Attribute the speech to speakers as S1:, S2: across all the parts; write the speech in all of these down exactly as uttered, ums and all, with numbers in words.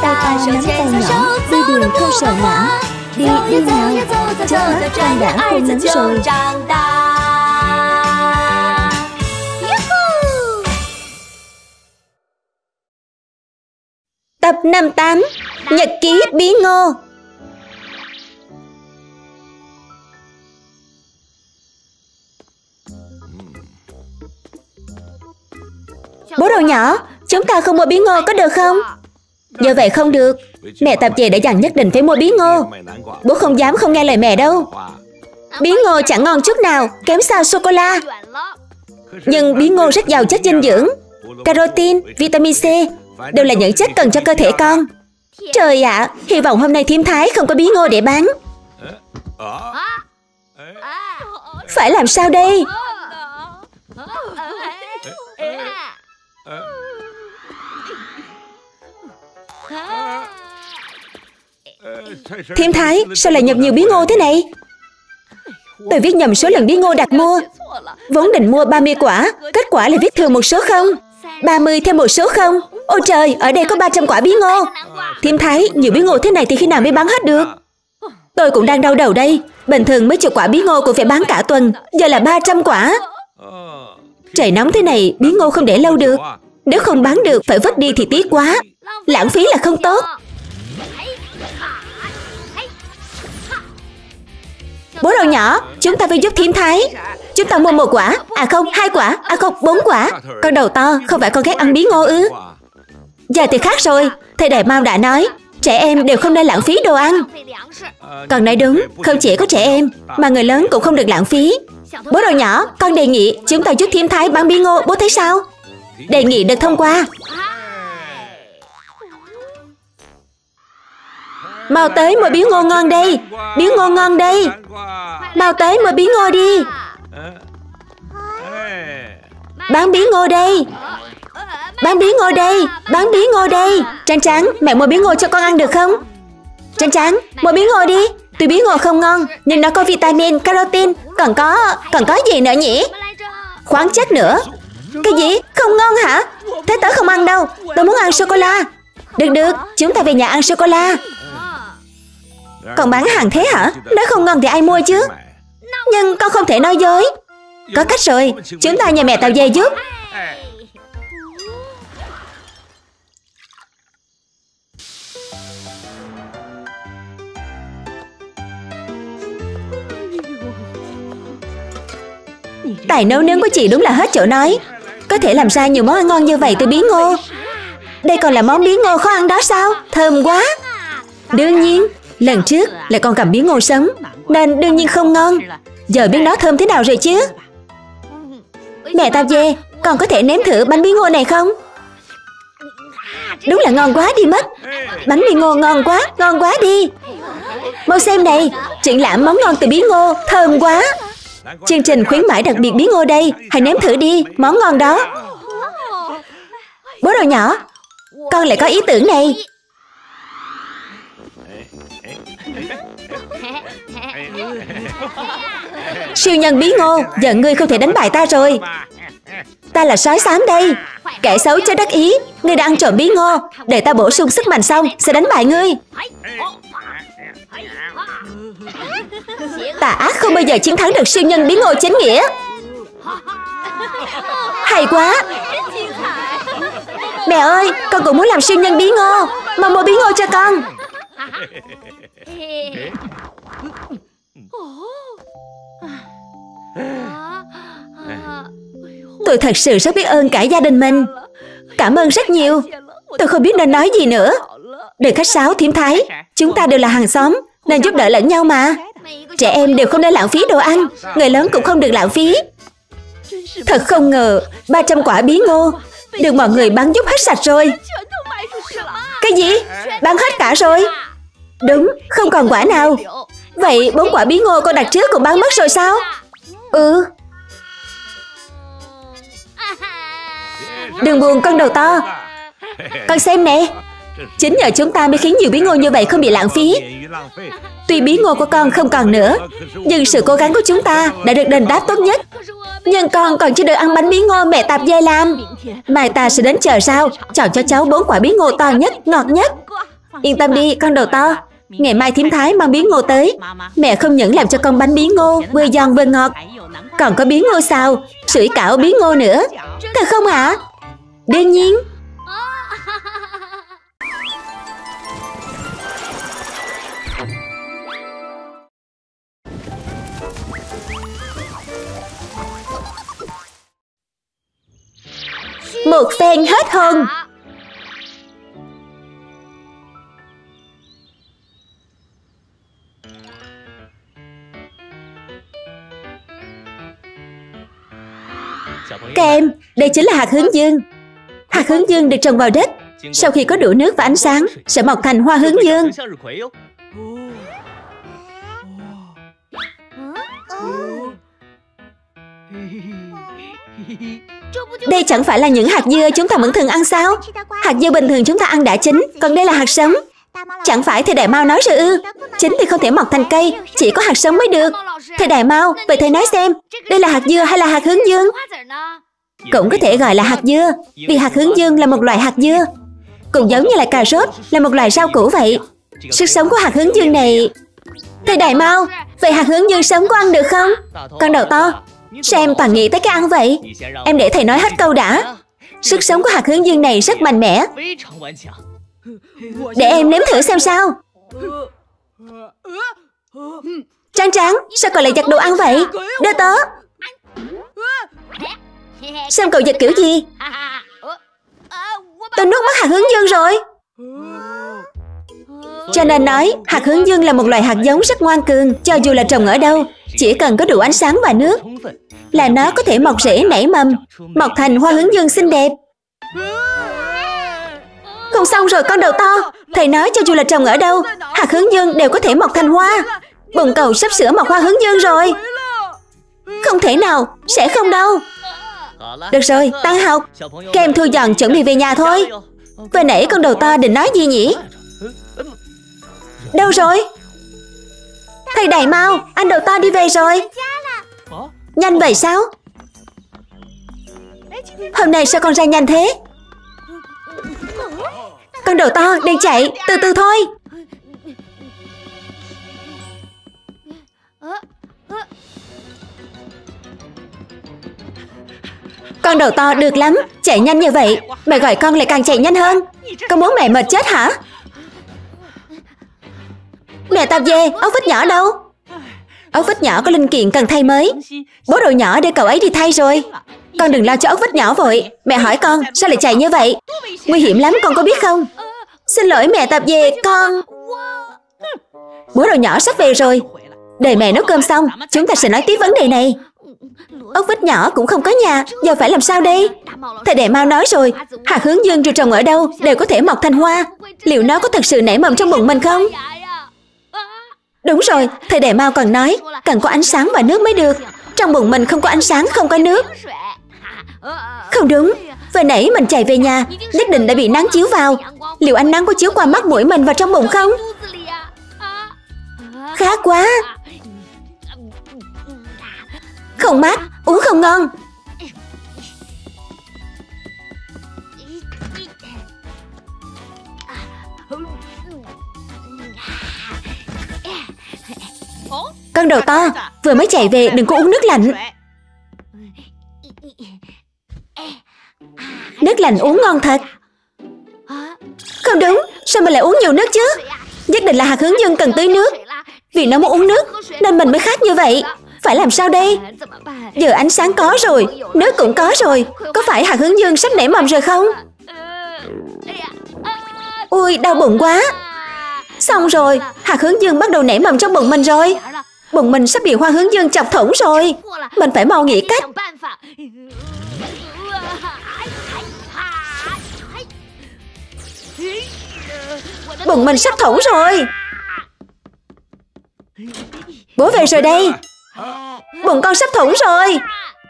S1: to nắm tay nhỏ, đi đường không sợ ngã. Đi đi nào, chớp mắt con đã khôn lớn rồi.
S2: Tập năm mươi tám, Nhật ký Bí Ngô. Bố đầu nhỏ, chúng ta không mua bí ngô có được không? Giờ vậy không được. Mẹ tập về đã dặn nhất định phải mua bí ngô. Bố không dám không nghe lời mẹ đâu. Bí ngô chẳng ngon chút nào, kém xa sô-cô-la. Nhưng bí ngô rất giàu chất dinh dưỡng, carotin, vitamin C đều là những chất cần cho cơ thể con. Trời ạ, à, hy vọng hôm nay thím Thái không có bí ngô để bán. Phải làm sao đây? Thím Thái, sao lại nhập nhiều bí ngô thế này? Tôi viết nhầm số lần bí ngô đặt mua. Vốn định mua ba mươi quả, kết quả là viết thừa một số không. ba mươi thêm một số không. Ôi trời, ở đây có ba trăm quả bí ngô. Thím Thái, nhiều bí ngô thế này thì khi nào mới bán hết được? Tôi cũng đang đau đầu đây. Bình thường mấy chục quả bí ngô cũng phải bán cả tuần, giờ là ba trăm quả. Trời nóng thế này, bí ngô không để lâu được. Nếu không bán được phải vứt đi thì tiếc quá. Lãng phí là không tốt. Bố đầu nhỏ, chúng ta phải giúp thím Thái. Chúng ta mua một quả, à không, hai quả, à không, bốn quả. Con đầu to, không phải con ghét ăn bí ngô ư? Giờ thì khác rồi. Thầy Đại Mao đã nói, trẻ em đều không nên lãng phí đồ ăn. Con nói đúng, không chỉ có trẻ em, mà người lớn cũng không được lãng phí. Bố đầu nhỏ, con đề nghị chúng ta giúp thím Thái bán bí ngô, bố thấy sao? Đề nghị được thông qua. Mau tới mua bí ngô ngon đây. Bí ngô ngon đây. Mau tới mua bí ngô đi. Bán bí ngô đây. Bán bí ngô đây. Bán bí ngô đây. Trắng Trắng, mẹ mua bí ngô cho con ăn được không? Trắng Trắng, mua bí ngô đi. Tuy bí ngô không ngon, nhưng nó có vitamin, carotin. Còn có, còn có gì nữa nhỉ? Khoáng chất nữa. Cái gì? Không ngon hả? Thế tớ không ăn đâu. Tớ muốn ăn sô-cô-la. Được được, chúng ta về nhà ăn sô-cô-la. Còn bán hàng thế hả? Nếu không ngon thì ai mua chứ? Nhưng con không thể nói dối. Có cách rồi, chúng ta nhờ mẹ tàu về giúp. Tài nấu nướng của chị đúng là hết chỗ nói. Có thể làm ra nhiều món ăn ngon như vậy từ bí ngô. Đây còn là món bí ngô khó ăn đó sao? Thơm quá. Đương nhiên, lần trước là con cầm bí ngô sống, nên đương nhiên không ngon. Giờ biết nó thơm thế nào rồi chứ. Mẹ tao về, con có thể nếm thử bánh bí ngô này không? Đúng là ngon quá đi mất. Bánh bí ngô ngon quá, ngon quá đi. Mau xem này, triển lãm món ngon từ bí ngô, thơm quá. Chương trình khuyến mãi đặc biệt bí ngô đây. Hãy nếm thử đi, món ngon đó. Bố đầu nhỏ, con lại có ý tưởng này. Siêu nhân bí ngô, giờ ngươi không thể đánh bại ta rồi. Ta là sói xám đây. Kẻ xấu cho đắc ý, ngươi đã ăn trộm bí ngô. Để ta bổ sung sức mạnh xong sẽ đánh bại ngươi. Tà ác không bao giờ chiến thắng được siêu nhân bí ngô chính nghĩa. Hay quá. Mẹ ơi, con cũng muốn làm siêu nhân bí ngô. Mà mua bí ngô cho con. Tôi thật sự rất biết ơn cả gia đình mình. Cảm ơn rất nhiều. Tôi không biết nên nói gì nữa. Đừng khách sáo thím Thái. Chúng ta đều là hàng xóm, nên giúp đỡ lẫn nhau mà. Trẻ em đều không nên lãng phí đồ ăn. Người lớn cũng không được lãng phí. Thật không ngờ ba trăm quả bí ngô được mọi người bán giúp hết sạch rồi. Cái gì? Bán hết cả rồi? Đúng, không còn quả nào. Vậy bốn quả bí ngô con đặt trước cũng bán mất rồi sao? Ừ. Đừng buồn con đầu to. Con xem nè. Chính nhờ chúng ta mới khiến nhiều bí ngô như vậy không bị lãng phí. Tuy bí ngô của con không còn nữa, nhưng sự cố gắng của chúng ta đã được đền đáp tốt nhất. Nhưng con còn chưa được ăn bánh bí ngô mẹ Tạp Dê làm. Mai ta sẽ đến chờ sao, chọn cho cháu bốn quả bí ngô to nhất, ngọt nhất. Yên tâm đi con đầu to, ngày mai thím Thái mang bí ngô tới. Mẹ không những làm cho con bánh bí ngô vừa giòn vừa ngọt, còn có bí ngô xào, sủi cảo bí ngô nữa. Thật không hả? Đương nhiên. Một phen hết hồn. Các em, đây chính là hạt hướng dương. Hạt hướng dương được trồng vào đất, sau khi có đủ nước và ánh sáng sẽ mọc thành hoa hướng dương. Đây chẳng phải là những hạt dưa chúng ta vẫn thường ăn sao? Hạt dưa bình thường chúng ta ăn đã chín, còn đây là hạt sống. Chẳng phải thầy Đại Mao nói rồi ư? Chín thì không thể mọc thành cây, chỉ có hạt sống mới được. Thầy Đại Mao, vậy thầy nói xem, đây là hạt dưa hay là hạt hướng dương? Cũng có thể gọi là hạt dưa, vì hạt hướng dương là một loại hạt dưa, cũng giống như là cà rốt là một loại rau củ vậy. Sức sống của hạt hướng dương này... Thầy Đại Mao, vậy hạt hướng dương sống có ăn được không? Con đầu to, sao em toàn nghĩ tới cái ăn vậy? Em để thầy nói hết câu đã. Sức sống của hạt hướng dương này rất mạnh mẽ. Để em nếm thử xem sao. Trắng Trắng, sao cậu lại giật đồ ăn vậy? Đưa tớ. Xem cậu giật kiểu gì? Tôi nuốt mất hạt hướng dương rồi. Cho nên nói, hạt hướng dương là một loại hạt giống rất ngoan cường. Cho dù là trồng ở đâu, chỉ cần có đủ ánh sáng và nước là nó có thể mọc rễ nảy mầm, mọc thành hoa hướng dương xinh đẹp. Không xong rồi con đầu to. Thầy nói cho dù là trồng ở đâu, hạt hướng dương đều có thể mọc thành hoa. Bồn cầu sắp sửa mọc hoa hướng dương rồi. Không thể nào, sẽ không đâu. Được rồi, tan học. Các em thu dọn chuẩn bị về nhà thôi. Vừa nãy con đầu to định nói gì nhỉ? Đâu rồi? Thầy Đại Mao, anh đầu to đi về rồi. Nhanh vậy sao? Hôm nay sao con ra nhanh thế? Con đầu to, đừng chạy, từ từ thôi. Con đầu to được lắm, chạy nhanh như vậy, mẹ gọi con lại càng chạy nhanh hơn. Con muốn mẹ mệt chết hả? Mẹ tạp dề, ốc vít nhỏ đâu? Ốc vít nhỏ có linh kiện cần thay mới. Bố đồ nhỏ để cậu ấy đi thay rồi. Con đừng lo cho ốc vít nhỏ vội. Mẹ hỏi con, sao lại chạy như vậy? Nguy hiểm lắm, con có biết không? Xin lỗi mẹ tạp dề, con... Bố đồ nhỏ sắp về rồi. Đợi mẹ nấu cơm xong, chúng ta sẽ nói tiếp vấn đề này. Ốc vít nhỏ cũng không có nhà, giờ phải làm sao đây? Thầy Đại Mao nói rồi, hạt hướng dương dù trồng ở đâu đều có thể mọc thành hoa. Liệu nó có thực sự nảy mầm trong bụng mình không? Đúng rồi, thầy Đại Mao còn nói cần có ánh sáng và nước mới được. Trong bụng mình không có ánh sáng, không có nước. Không đúng, vừa nãy mình chạy về nhà, nhất định đã bị nắng chiếu vào. Liệu ánh nắng có chiếu qua mắt mũi mình vào trong bụng không? Khá quá. Không mát, uống không ngon. Con đầu to, vừa mới chạy về đừng có uống nước lạnh. Nước lạnh uống ngon thật. Không đúng, sao mình lại uống nhiều nước chứ? Nhất định là hạt hướng dương cần tưới nước. Vì nó muốn uống nước nên mình mới khát như vậy. Phải làm sao đây? Giờ ánh sáng có rồi, nước cũng có rồi. Có phải hạt hướng dương sắp nảy mầm rồi không? Ui, đau bụng quá. Xong rồi, hạt hướng dương bắt đầu nảy mầm trong bụng mình rồi. Bụng mình sắp bị hoa hướng dương chọc thủng rồi. Mình phải mau nghĩ cách. Bụng mình sắp thủng rồi. Bố về rồi đây. Bụng con sắp thủng rồi.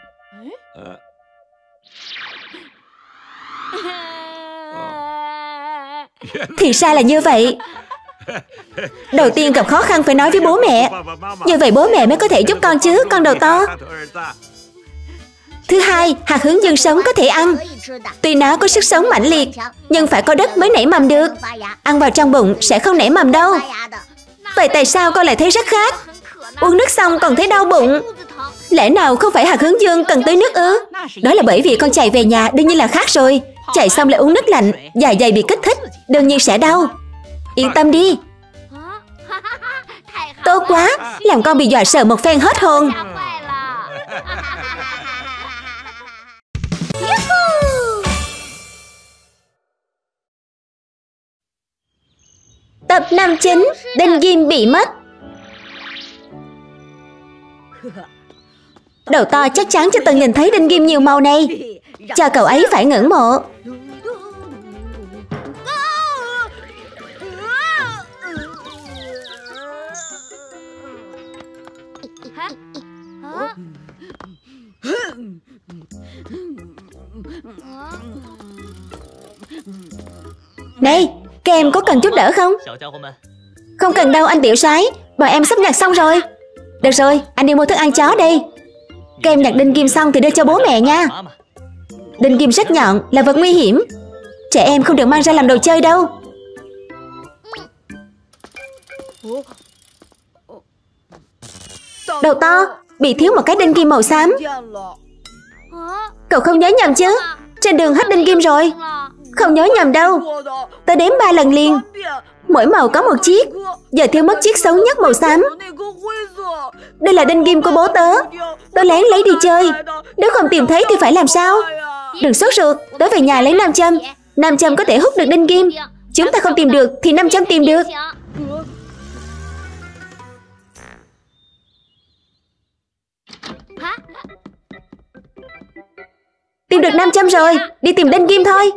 S2: Thì ra là như vậy. Đầu tiên gặp khó khăn phải nói với bố mẹ. Như vậy bố mẹ mới có thể giúp con chứ, con đầu to. Thứ hai, hạt hướng dương sống có thể ăn. Tuy nó có sức sống mãnh liệt, nhưng phải có đất mới nảy mầm được. Ăn vào trong bụng sẽ không nảy mầm đâu. Vậy tại sao con lại thấy rất khác? Uống nước xong còn thấy đau bụng. Lẽ nào không phải hạt hướng dương cần tưới nước ư? Đó là bởi vì con chạy về nhà đương nhiên là khác rồi. Chạy xong lại uống nước lạnh, dạ dày bị kích thích, đương nhiên sẽ đau. Yên tâm đi. Tốt quá, làm con bị dọa sợ một phen hết hồn. Tập năm chín, đinh ghim bị mất. Đầu to chắc chắn chưa từng nhìn thấy đinh ghim nhiều màu này, cho cậu ấy phải ngưỡng mộ. Này, các em có cần chút đỡ không? Không cần đâu anh tiểu soái, bọn em sắp nhặt xong rồi. Được rồi, anh đi mua thức ăn chó đây. Các em nhặt đinh ghim xong thì đưa cho bố mẹ nha. Đinh ghim rất nhọn, là vật nguy hiểm. Trẻ em không được mang ra làm đồ chơi đâu. Đầu to, bị thiếu một cái đinh ghim màu xám. Cậu không nhớ nhầm chứ? Trên đường hết đinh ghim rồi. Không nhớ nhầm đâu. Tớ đếm ba lần liền. Mỗi màu có một chiếc. Giờ thiếu mất chiếc xấu nhất màu xám. Đây là đinh ghim của bố tớ. Tớ lén lấy đi chơi. Nếu không tìm thấy thì phải làm sao? Đừng sốt ruột, tớ về nhà lấy nam châm. Nam châm có thể hút được đinh ghim. Chúng ta không tìm được thì nam châm tìm được. Tìm được nam châm rồi, đi tìm đinh ghim thôi.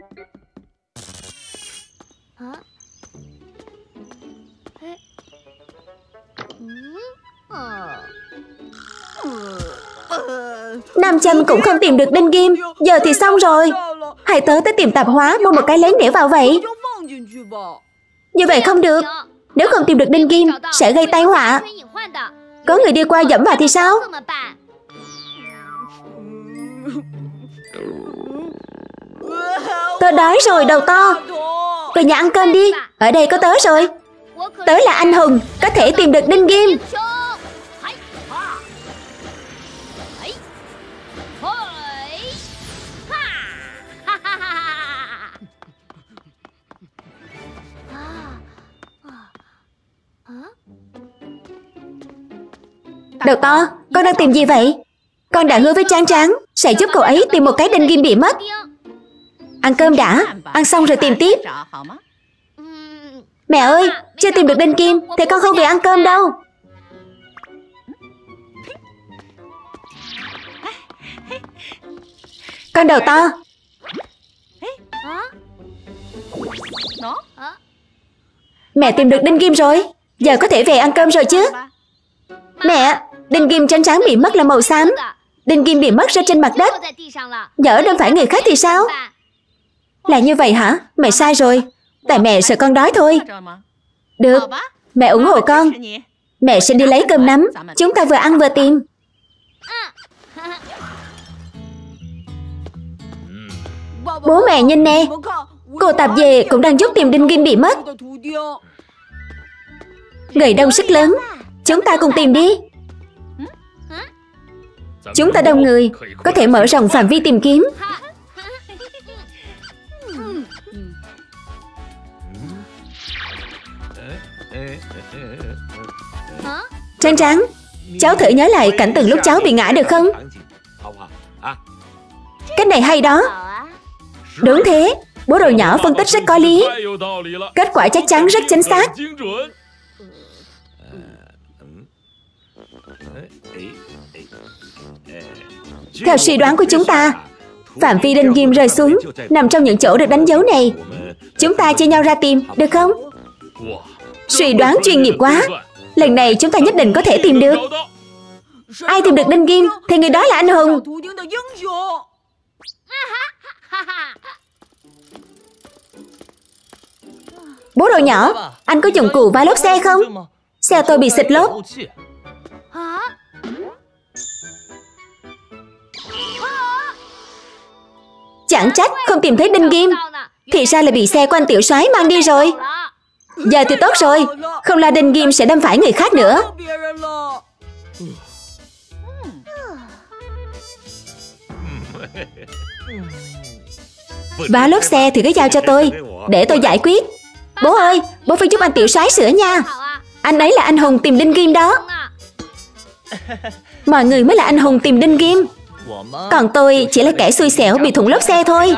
S2: Nam châm cũng không tìm được đinh ghim. Giờ thì xong rồi. Hai tớ tới tìm tạp hóa mua một cái lén đẽo vào vậy. Như vậy không được. Nếu không tìm được đinh ghim sẽ gây tai họa. Có người đi qua dẫm vào thì sao? Tớ đói rồi đầu to. Về nhà ăn cơm đi. Ở đây có tớ rồi. Tớ là anh hùng, có thể tìm được đinh ghim. Đầu to, con đang tìm gì vậy? Con đã hứa với Tráng Tráng sẽ giúp cậu ấy tìm một cái đinh ghim bị mất. Ăn cơm đã, ăn xong rồi tìm tiếp. Mẹ ơi, chưa tìm được đinh ghim thì con không về ăn cơm đâu. Con đầu to. Mẹ tìm được đinh ghim rồi. Giờ có thể về ăn cơm rồi chứ? Mẹ, đinh ghim Tráng Tráng bị mất là màu xám. Đinh ghim bị mất rơi trên mặt đất. Nhỡ đâm phải người khác thì sao? Là như vậy hả? Mẹ sai rồi. Tại mẹ sợ con đói thôi. Được, mẹ ủng hộ con. Mẹ sẽ đi lấy cơm nắm. Chúng ta vừa ăn vừa tìm. Bố mẹ nhìn nè. Cô tạp dề cũng đang giúp tìm đinh ghim bị mất. Người đông sức lớn, chúng ta cùng tìm đi. Chúng ta đông người, có thể mở rộng phạm vi tìm kiếm. Tráng Tráng, cháu thử nhớ lại cảnh tượng lúc cháu bị ngã được không? Cách này hay đó. Đúng thế, bố đồ nhỏ phân tích rất có lý. Kết quả chắc chắn rất chính xác. Theo suy đoán của chúng ta, phạm vi đinh ghim rơi xuống nằm trong những chỗ được đánh dấu này. Chúng ta chia nhau ra tìm, được không? Suy đoán chuyên nghiệp quá. Lần này chúng ta nhất định có thể tìm được. Ai tìm được đinh ghim thì người đó là anh hùng. Bố đồ nhỏ, anh có dụng cụ vá lốp xe không? Xe tôi bị xịt lốp. Chẳng trách không tìm thấy đinh ghim. Thì ra là bị xe của anh tiểu soái mang đi rồi. Giờ thì tốt rồi, không lo đinh ghim sẽ đâm phải người khác nữa. Vá lốp xe thì cứ giao cho tôi, để tôi giải quyết. Bố ơi, bố phải giúp anh tiểu soái sửa nha. Anh ấy là anh hùng tìm đinh ghim đó. Mọi người mới là anh hùng tìm đinh ghim, còn tôi chỉ là kẻ xui xẻo bị thủng lốp xe thôi.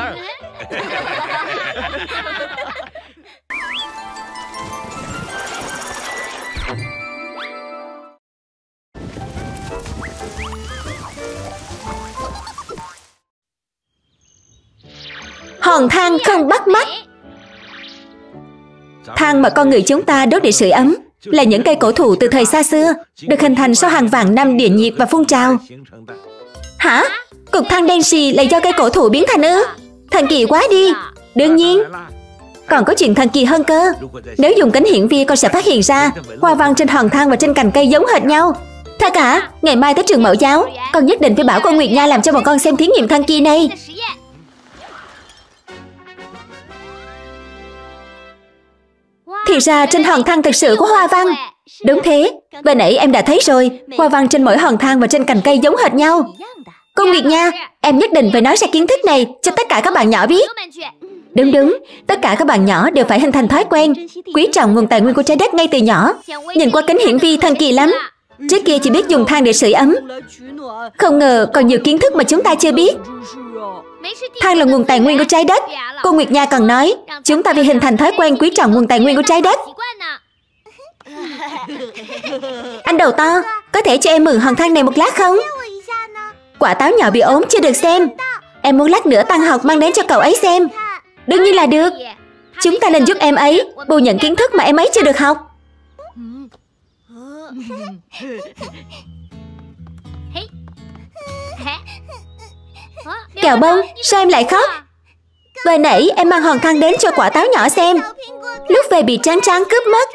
S2: Hòn than không bắt mắt. Than mà con người chúng ta đốt để sưởi ấm là những cây cổ thụ từ thời xa xưa, được hình thành sau hàng vạn năm địa nhiệt và phun trào. Hả? Cục than đen xì là do cây cổ thụ biến thành ư? Thần kỳ quá đi. Đương nhiên, còn có chuyện thần kỳ hơn cơ. Nếu dùng kính hiển vi, con sẽ phát hiện ra hoa văn trên hòn than và trên cành cây giống hệt nhau. Thật cả, ngày mai tới trường mẫu giáo, con nhất định phải bảo cô Nguyệt Nha làm cho bọn con xem thí nghiệm thần kỳ này. Thì ra trên hòn than thực sự có hoa văn. Đúng thế, vừa nãy em đã thấy rồi, hoa văn trên mỗi hòn than và trên cành cây giống hệt nhau. Cô Nguyệt Nha, em nhất định phải nói ra kiến thức này cho tất cả các bạn nhỏ biết. Đúng đúng, tất cả các bạn nhỏ đều phải hình thành thói quen quý trọng nguồn tài nguyên của trái đất ngay từ nhỏ. Nhìn qua kính hiển vi thần kỳ lắm. Trước kia chỉ biết dùng than để sưởi ấm, không ngờ còn nhiều kiến thức mà chúng ta chưa biết. Than là nguồn tài nguyên của trái đất. Cô Nguyệt Nha còn nói chúng ta phải hình thành thói quen quý trọng nguồn tài nguyên của trái đất. Anh đầu to, có thể cho em mượn hòn than này một lát không? Quả táo nhỏ bị ốm chưa được xem. Em muốn lát nữa tăng học mang đến cho cậu ấy xem. Đương nhiên là được. Chúng ta nên giúp em ấy bù nhận kiến thức mà em ấy chưa được học. Kẹo bông, sao em lại khóc? Vừa nãy em mang hòn than đến cho quả táo nhỏ xem, lúc về bị Tráng Tráng cướp mất.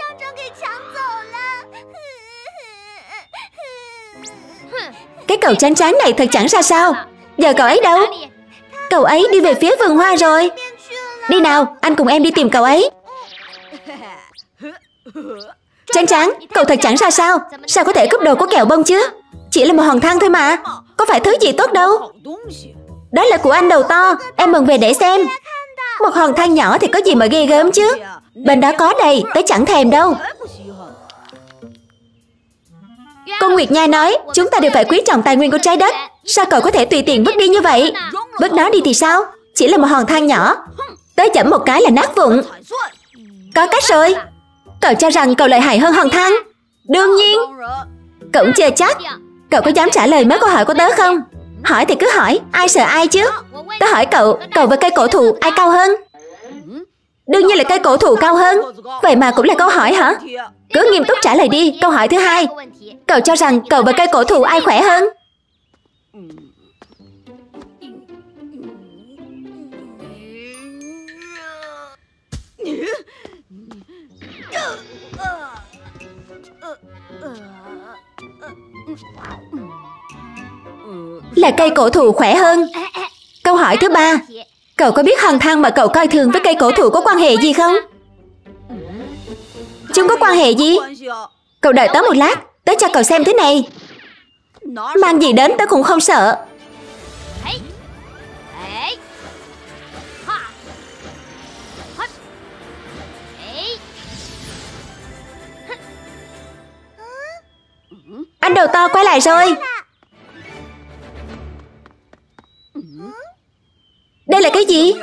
S2: Cái cậu Tráng Tráng này thật chẳng ra sao. Giờ cậu ấy đâu? Cậu ấy đi về phía vườn hoa rồi. Đi nào, anh cùng em đi tìm cậu ấy. Tráng Tráng, cậu thật chẳng ra sao. Sao có thể cướp đồ của Kẹo Bông chứ? Chỉ là một hòn than thôi mà, có phải thứ gì tốt đâu. Đó là của anh đầu to, em mừng về để xem. Một hòn than nhỏ thì có gì mà ghê gớm chứ. Bên đó có đầy, tớ chẳng thèm đâu. Cô Nguyệt Nha nói chúng ta đều phải quý trọng tài nguyên của trái đất. Sao cậu có thể tùy tiện vứt đi như vậy? Vứt nó đi thì sao? Chỉ là một hòn than nhỏ, tớ chậm một cái là nát vụn. Có cách rồi. Cậu cho rằng cậu lợi hại hơn hòn than? Đương nhiên. Cậu cũng chưa chắc. Cậu có dám trả lời mấy câu hỏi của tớ không? Hỏi thì cứ hỏi, ai sợ ai chứ. Tớ hỏi cậu, cậu và cây cổ thụ ai cao hơn? Đương nhiên là cây cổ thụ cao hơn. Vậy mà cũng là câu hỏi hả? Cứ nghiêm túc trả lời đi. Câu hỏi thứ hai, cậu cho rằng cậu và cây cổ thụ ai khỏe hơn? Là cây cổ thụ khỏe hơn. Câu hỏi thứ ba, cậu có biết hòn than mà cậu coi thường với cây cổ thụ có quan hệ gì không? Chúng có quan hệ gì? Cậu đợi tớ một lát, tớ cho cậu xem thế này. Mang gì đến tớ cũng không sợ. Anh đầu to quay lại rồi. Đây là cái gì?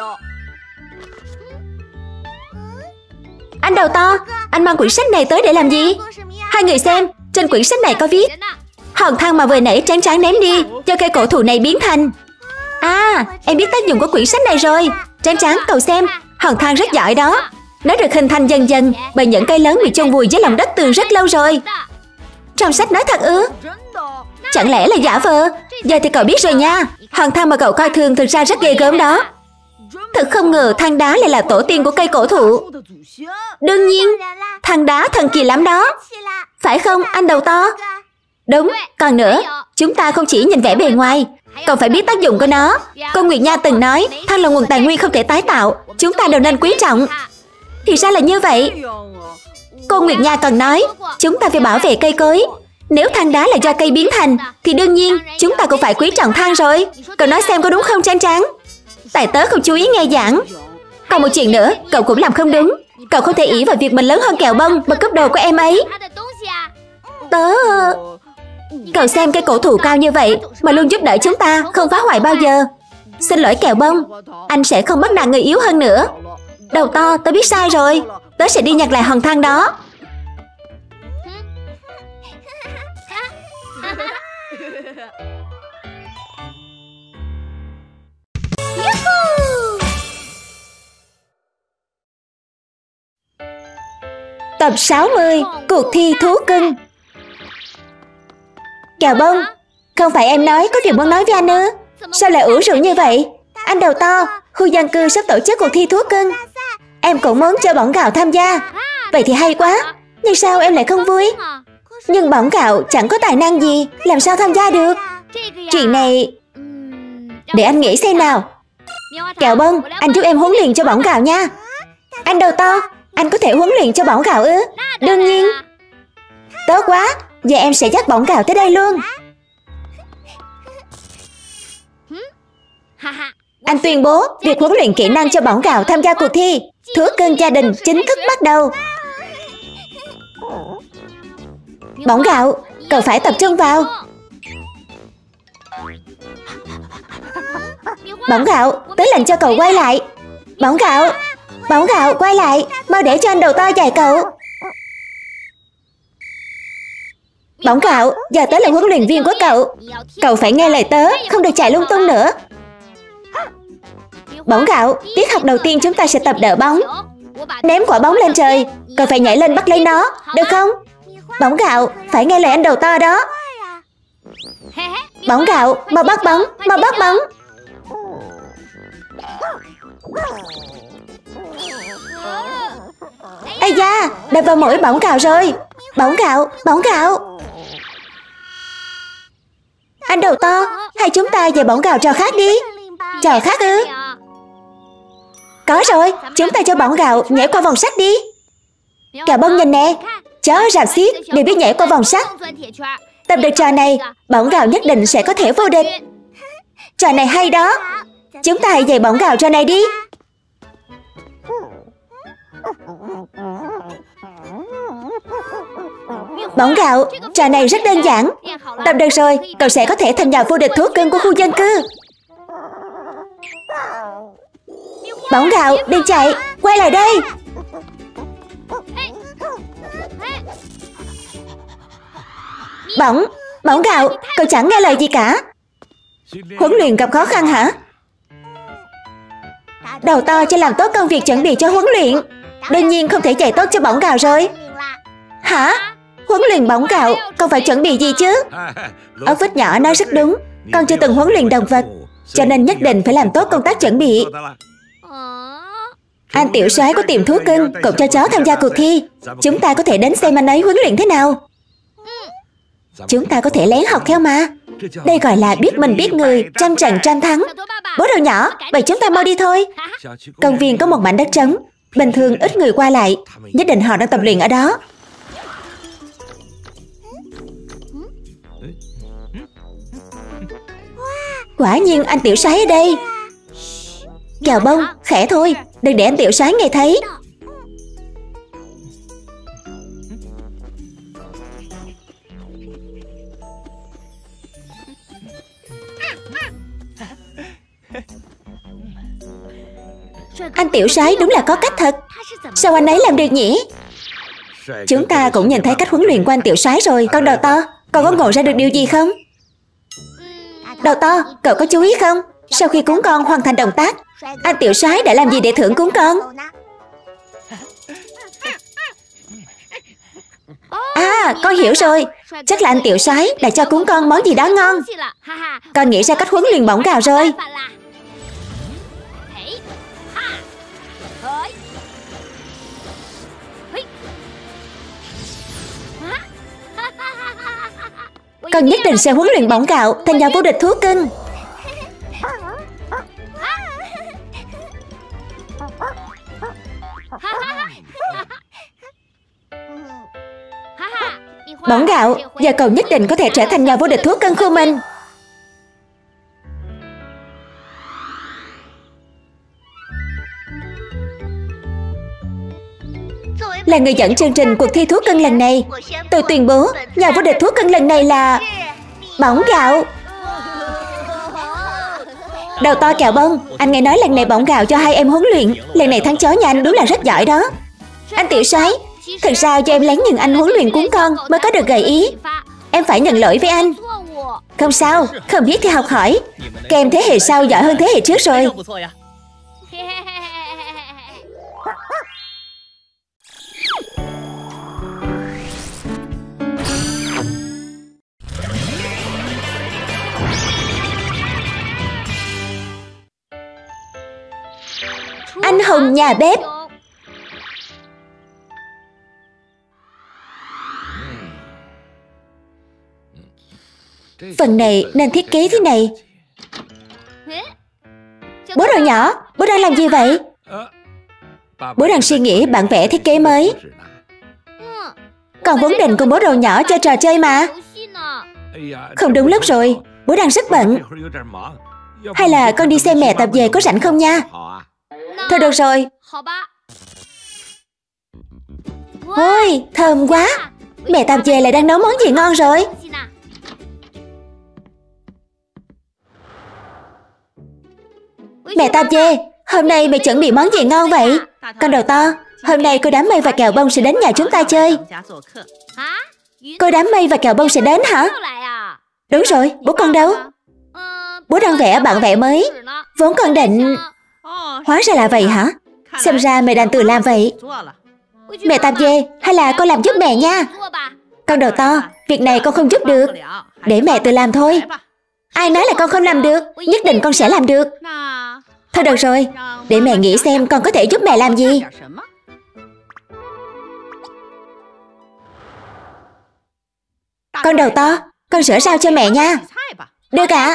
S2: Anh đầu to, anh mang quyển sách này tới để làm gì? Hai người xem, trên quyển sách này có viết hòn than mà vừa nãy Tráng Tráng ném đi cho cây cổ thụ này biến thành. À, em biết tác dụng của quyển sách này rồi. Tráng Tráng, cậu xem, hòn than rất giỏi đó. Nó được hình thành dần dần bởi những cây lớn bị chôn vùi dưới lòng đất từ rất lâu rồi. Trong sách nói thật ư? Chẳng lẽ là giả vờ? Giờ thì cậu biết rồi nha. Hòn than mà cậu coi thường thực ra rất ghê gớm đó. Thật không ngờ than đá lại là tổ tiên của cây cổ thụ. Đương nhiên, than đá thần kỳ lắm đó. Phải không anh đầu to? Đúng, còn nữa, chúng ta không chỉ nhìn vẻ bề ngoài Cậu phải biết tác dụng của nó. Cô Nguyệt Nha từng nói than là nguồn tài nguyên không thể tái tạo, chúng ta đều nên quý trọng. Thì ra là như vậy. Cô Nguyệt Nha còn nói chúng ta phải bảo vệ cây cối. Nếu than đá là do cây biến thành thì đương nhiên chúng ta cũng phải quý trọng than rồi. Cậu nói xem có đúng không Tráng Tráng? Tại tớ không chú ý nghe giảng. Còn một chuyện nữa, cậu cũng làm không đúng. Cậu không thể ỷ vào việc mình lớn hơn Kẹo Bông mà cướp đồ của em ấy. Tớ... Cậu xem cái cổ thụ cao như vậy mà luôn giúp đỡ chúng ta, không phá hoại bao giờ. Xin lỗi Kẹo Bông, anh sẽ không bắt nạt người yếu hơn nữa. Đầu to, tớ biết sai rồi. Tớ sẽ đi nhặt lại hòn than đó. Tập sáu mươi, cuộc thi thú cưng. Kẹo Bông, không phải em nói có việc muốn nói với anh ư? Sao lại ủ rũ như vậy? Anh Đầu To, khu dân cư sắp tổ chức cuộc thi thú cưng. Em cũng muốn cho Bỏng Gạo tham gia. Vậy thì hay quá. Nhưng sao em lại không vui? Nhưng Bỏng Gạo chẳng có tài năng gì, làm sao tham gia được? Chuyện này... Để anh nghĩ xem nào. Kẹo Bông, anh giúp em huấn luyện cho Bỏng Gạo nha. Anh Đầu To, anh có thể huấn luyện cho Bỏng Gạo ư? Đương nhiên. Tốt quá, giờ em sẽ dắt Bỏng Gạo tới đây luôn. Anh tuyên bố việc huấn luyện kỹ năng cho Bỏng Gạo tham gia cuộc thi thú cưng gia đình chính thức bắt đầu. Bỏng Gạo, cậu phải tập trung vào. Bỏng Gạo, tớ lệnh cho cậu quay lại. Bỏng Gạo, Bỏng Gạo quay lại, mau để cho anh Đầu To dạy cậu. Bỏng Gạo, giờ tớ là huấn luyện viên của cậu. Cậu phải nghe lời tớ, không được chạy lung tung nữa. Bỏng Gạo, tiết học đầu tiên chúng ta sẽ tập đỡ bóng. Ném quả bóng lên trời, cậu phải nhảy lên bắt lấy nó, được không? Bỏng Gạo, phải nghe lời anh Đầu To đó. Bỏng Gạo, mau bắt bóng, mau bắt bóng. Ây da, đập vào mũi Bỏng Gạo rồi. Bỏng Gạo, Bỏng Gạo. Anh Đầu To, hay chúng ta dạy Bỏng Gạo trò khác đi. Trò khác ư? Có rồi, chúng ta cho Bỏng Gạo nhảy qua vòng sắt đi. Kẹo Bông nhìn nè, chó rạp xiếc đều biết nhảy qua vòng sắt. Tập được trò này, Bỏng Gạo nhất định sẽ có thể vô địch. Trò này hay đó. Chúng ta hãy dạy Bỏng Gạo trò này đi. Bỏng Gạo, trò này rất đơn giản. Tập được rồi, cậu sẽ có thể thành nhà vô địch thú cưng của khu dân cư. Bỏng Gạo, đừng chạy, quay lại đây. Bỏng, Bỏng Gạo, cậu chẳng nghe lời gì cả. Huấn luyện gặp khó khăn hả? Đầu To cho làm tốt công việc chuẩn bị cho huấn luyện. Đương nhiên không thể dạy tốt cho Bỏng Gạo rồi. Hả? Huấn luyện Bỏng Gạo, con phải chuẩn bị gì chứ? Ốc vít nhỏ nói rất đúng. Con chưa từng huấn luyện động vật, cho nên nhất định phải làm tốt công tác chuẩn bị. Anh tiểu soái của tiệm thú cưng cũng cho chó tham gia cuộc thi. Chúng ta có thể đến xem anh ấy huấn luyện thế nào. Chúng ta có thể lén học theo mà. Đây gọi là biết mình biết người, trăm trận trăm thắng. Bố đầu nhỏ, vậy chúng ta mau đi thôi. Công viên có một mảnh đất trống, bình thường ít người qua lại. Nhất định họ đang tập luyện ở đó. Quả nhiên anh tiểu soái ở đây. Kẹo Bông, khẽ thôi, đừng để anh tiểu soái nghe thấy. Anh tiểu soái đúng là có cách thật. Sao anh ấy làm được nhỉ? Chúng ta cũng nhìn thấy cách huấn luyện của anh tiểu soái rồi. Con Đầu To, con có ngộ ra được điều gì không? Đầu To, cậu có chú ý không? Sau khi cún con hoàn thành động tác, anh tiểu soái đã làm gì để thưởng cún con? À, con hiểu rồi. Chắc là anh tiểu soái đã cho cún con món gì đó ngon. Con nghĩ ra cách huấn luyện Bỏng Gạo rồi. Con nhất định sẽ huấn luyện Bỏng Gạo thành nhà vô địch thú cưng. Bỏng gạo, giờ cậu nhất định có thể trở thành nhà vô địch thuốc cân khu mình. Là người dẫn chương trình cuộc thi thuốc cân lần này, tôi tuyên bố nhà vô địch thuốc cân lần này là Bỏng gạo. Đầu to kẹo bông, anh nghe nói lần này Bỏng gạo cho hai em huấn luyện. Lần này thắng chó nhà anh đúng là rất giỏi đó. Anh Tiểu Soái, thật ra do em lén nhìn anh huấn luyện cuốn con mới có được gợi ý. Em phải nhận lỗi với anh. Không sao, không biết thì học hỏi. Các em thế hệ sau giỏi hơn thế hệ trước rồi. Anh hùng nhà bếp. Phần này nên thiết kế thế này. Bố đầu nhỏ, bố đang làm gì vậy? Bố đang suy nghĩ bản vẽ thiết kế mới. Con vốn định cùng bố đầu nhỏ chơi trò chơi mà. Không đúng lúc rồi, bố đang rất bận. Hay là con đi xem mẹ tập về có rảnh không nha? Thôi được rồi. Ôi, thơm quá. Mẹ tập về lại đang nấu món gì ngon rồi? Mẹ tập về, hôm nay mẹ chuẩn bị món gì ngon vậy? Con đầu to, hôm nay cô đám mây và kẹo bông sẽ đến nhà chúng ta chơi. Cô đám mây và kẹo bông sẽ đến hả? Đúng rồi, bố con đâu? Bố đang vẽ bản vẽ mới. Vốn con định... Hóa ra là vậy hả? Xem ra mẹ đang tự làm vậy. Mẹ tập về, hay là con làm giúp mẹ nha? Con đầu to, việc này con không giúp được. Để mẹ tự làm thôi. Ai nói là con không làm được? Nhất định con sẽ làm được. Thôi được rồi, để mẹ nghĩ xem con có thể giúp mẹ làm gì. Con đầu to, con sửa rau cho mẹ nha. Được ạ.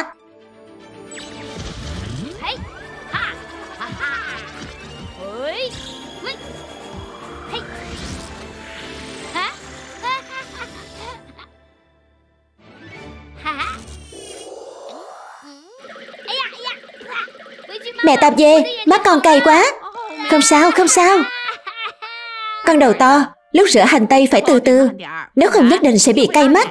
S2: Mẹ tập về, mắt con cay quá. Không sao, không sao. Con đầu to, lúc rửa hành tây phải từ từ, nếu không nhất định sẽ bị cay mắt.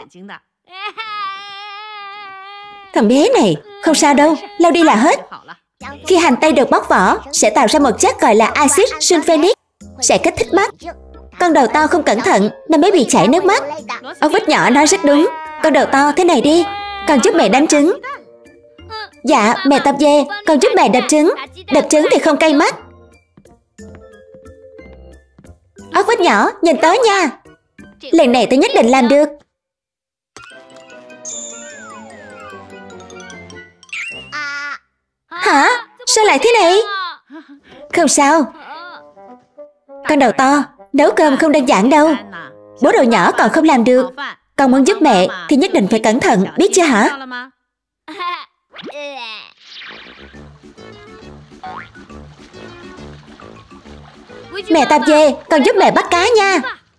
S2: Thằng bé này, không sao đâu, lau đi là hết. Khi hành tây được bóc vỏ, sẽ tạo ra một chất gọi là axit sulfenic, sẽ kích thích mắt. Con đầu to không cẩn thận nên mới bị chảy nước mắt. Ốc vít nhỏ nói rất đúng. Con đầu to, thế này đi, con giúp mẹ đánh trứng. Dạ, mẹ tập về, con giúp mẹ đập trứng. Đập trứng thì không cay mắt. Ốc vít nhỏ, nhìn tới nha. Lần này tôi nhất định làm được. Hả? Sao lại thế này? Không sao. Con đầu to, nấu cơm không đơn giản đâu. Bố đầu nhỏ còn không làm được. Con muốn giúp mẹ thì nhất định phải cẩn thận, biết chưa hả? Mẹ tập về, con giúp mẹ bắt cá nha.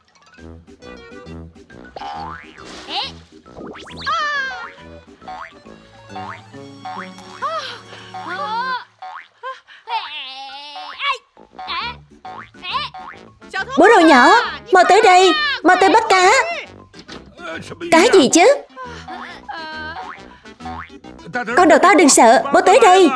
S2: Bố đồ nhỏ, mau tới đây, mau tới bắt cá. Cá gì chứ? Con đầu to đừng sợ, bố tới đây.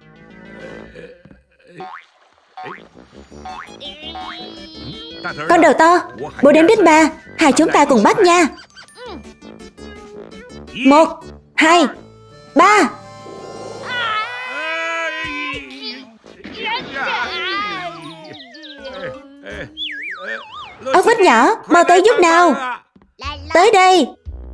S2: Con đầu to, bố đếm đến ba, hai chúng ta cùng bắt nha. Một, hai, ba. Ốc vít nhỏ, mau tới giúp nào. Tới đây.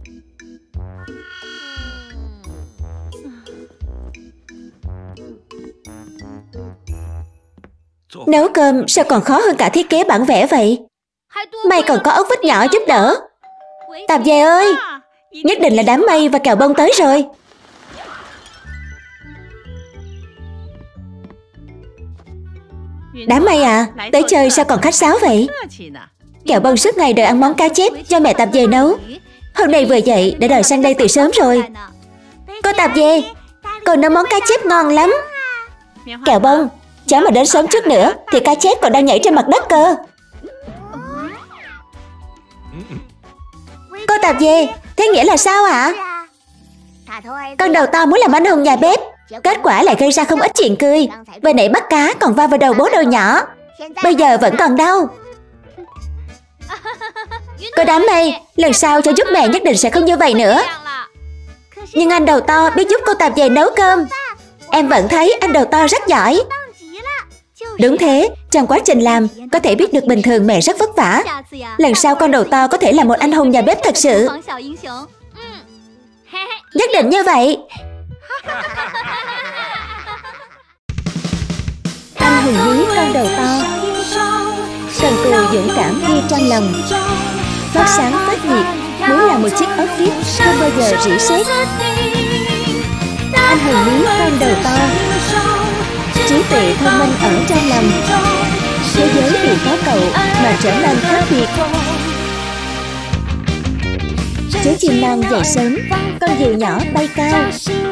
S2: Nấu cơm sao còn khó hơn cả thiết kế bản vẽ vậy? May còn có ốc vít nhỏ giúp đỡ. Tạp về ơi, nhất định là đám mây và kẹo bông tới rồi. Đám mây à, tới chơi sao còn khách sáo vậy? Kẹo Bông suốt ngày đòi ăn món cá chép do mẹ Tạp Dề nấu. Hôm nay vừa dậy đã đòi sang đây từ sớm rồi. Cô Tạp Dề, cô nấu món cá chép ngon lắm. Kẹo Bông, cháu mà đến sớm chút nữa thì cá chép còn đang nhảy trên mặt đất cơ. Cô Tạp Dề, thế nghĩa là sao ạ? Con đầu to muốn làm anh hùng nhà bếp, kết quả lại gây ra không ít chuyện cười. Vừa nãy bắt cá còn va vào đầu bố đầu nhỏ, bây giờ vẫn còn đau. Cô Đám Mây, lần sau cho giúp mẹ nhất định sẽ không như vậy nữa. Nhưng anh đầu to biết giúp cô Tạp Dề nấu cơm. Em vẫn thấy anh đầu to rất giỏi. Đúng thế, trong quá trình làm có thể biết được bình thường mẹ rất vất vả. Lần sau con đầu to có thể là một anh hùng nhà bếp thật sự. Nhất định như vậy. Anh hùng nhí con đầu to, cần cù dũng cảm ghi trong lòng, phát sáng phát nhiệt, muốn là một chiếc office không bao giờ rỉ sét. Anh hùng nhí con đầu to, trí tuệ thông minh ở trong lòng, thế giới vì có cậu mà trở nên khác biệt. Chú chim non dậy sớm, con diều nhỏ bay cao,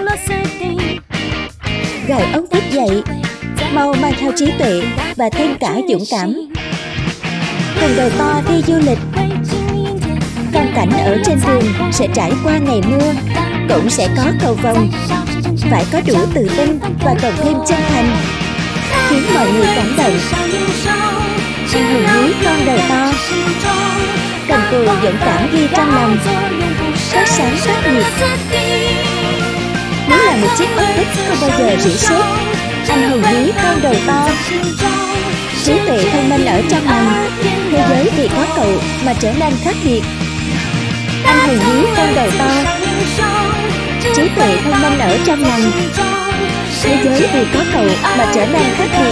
S2: gài ống vít dậy, mau mang theo trí tuệ và thêm cả dũng cảm. Cùng đầu to đi du lịch, phong cảnh ở trên đường sẽ trải qua ngày mưa, cũng sẽ có cầu vồng. Phải có đủ tự tin và cộng thêm chân thành, khiến mọi người cảm động. Anh hùng nhí con đầu to, cần cù dũng cảm ghi trong lòng, phát sáng phát nhiệt, muốn là một chiếc office không bao giờ rỉ sét. Anh hùng nhí con đầu to, trí tuệ thông minh ở trong lòng, thế giới vì có cậu mà trở nên khác biệt. Anh hùng nhí con đầu to, trí tuệ thông minh ở trong lòng, thế giới vì có cậu mà trở nên khác biệt.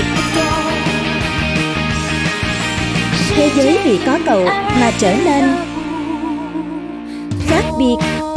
S2: Thế giới vì có cậu mà trở nên khác biệt.